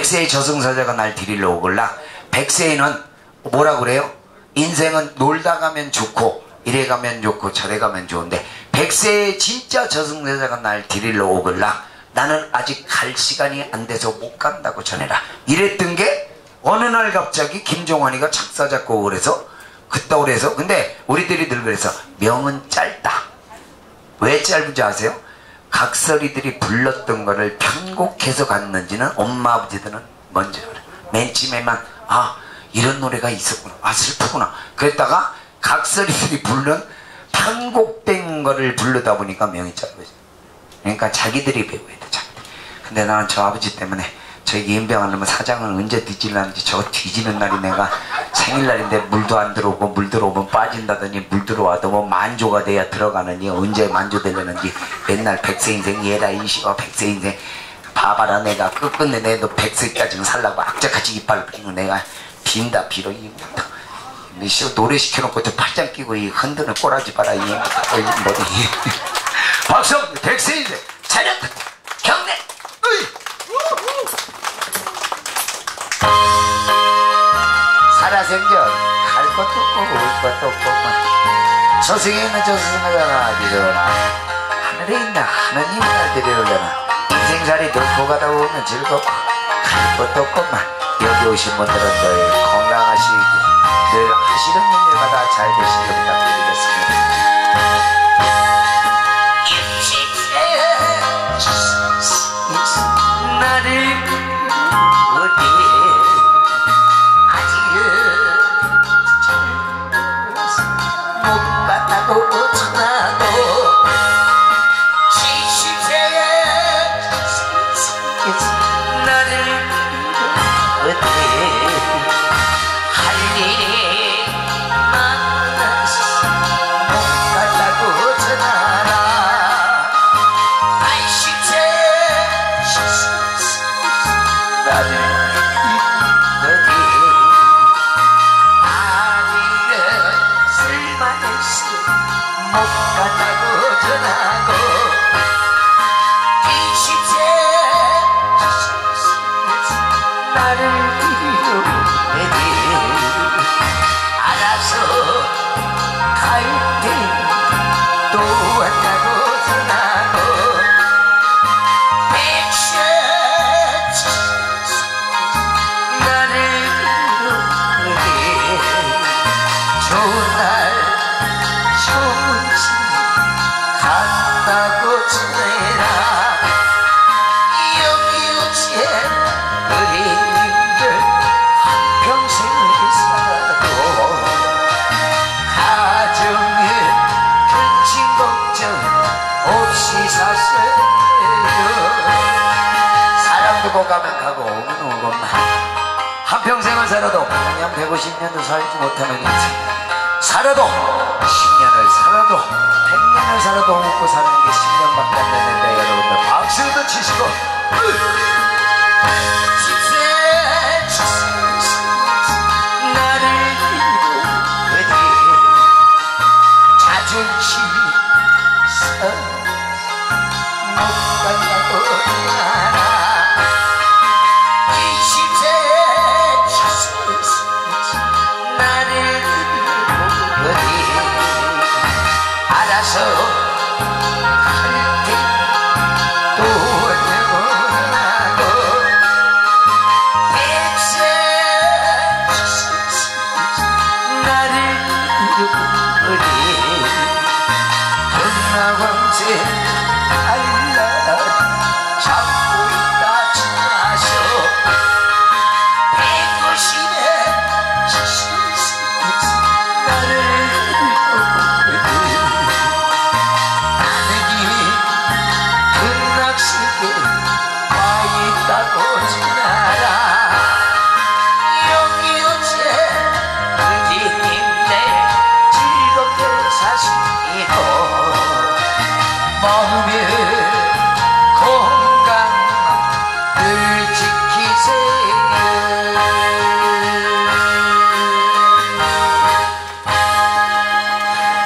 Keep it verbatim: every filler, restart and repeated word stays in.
백세의 저승사자가 날 데리러 오걸라. 백세는 뭐라 그래요? 인생은 놀다 가면 좋고 이래 가면 좋고 저래 가면 좋은데, 백세의 진짜 저승사자가 날 데리러 오걸라. 나는 아직 갈 시간이 안 돼서 못 간다고 전해라. 이랬던 게 어느 날 갑자기 김종환이가 작사 작곡을 해서 그따구로 해서. 근데 우리들이 늘 그래서 명은 짧다. 왜 짧은지 아세요? 각설이들이 불렀던 거를 편곡해서 갔는지는 엄마 아버지들은 먼저 그래. 맨 처음에만 아 이런 노래가 있었구나, 아 슬프구나. 그랬다가 각설이들이 부른 편곡된 거를 부르다 보니까 명이 짧아져. 그러니까 자기들이 배워야 돼, 자기들. 근데 나는 저 아버지 때문에 저 임병하려면 사장을 언제 뒤질라는지, 저 뒤지는 날이 내가 생일날인데 물도 안 들어오고 물 들어오면 빠진다더니 물 들어와도 뭐 만조가 돼야 들어가느니 언제 만조되려는지 맨날 백세 인생 얘라 이씨와 백세 인생 봐봐라. 내가 끝끝내 내도 백세까지는 살라고 악착같이 이빨을 뿌리고 내가 빈다 빌어. 이 노래 시켜놓고 저 팔짱 끼고 이 흔드는 꼬라지 봐라. 이 머리 박수. 백세 인생 차렸다. 경례. 으이. 살아생전 갈 것도 없고 올 것도 없고 저승에 있는 저승사자가 데려오나 하늘에 있는 하느님이 날 데려오려나. 인생살이 놓고 가다 보면 즐겁고 갈 것도 없고만. 여기 오신 분들은 늘 건강하시고 늘 하시는 일마다 잘 되시길 부탁드리겠습니다. 나를 가면 가고 오면 오고만. 한평생을 살아도 그냥 백오십 년도 살지 못하는 인생. 살아도 십 년을 살아도 백 년을 살아도 먹고 사는 게 십 년밖에 안 되는데 여러분들 박수도 치시고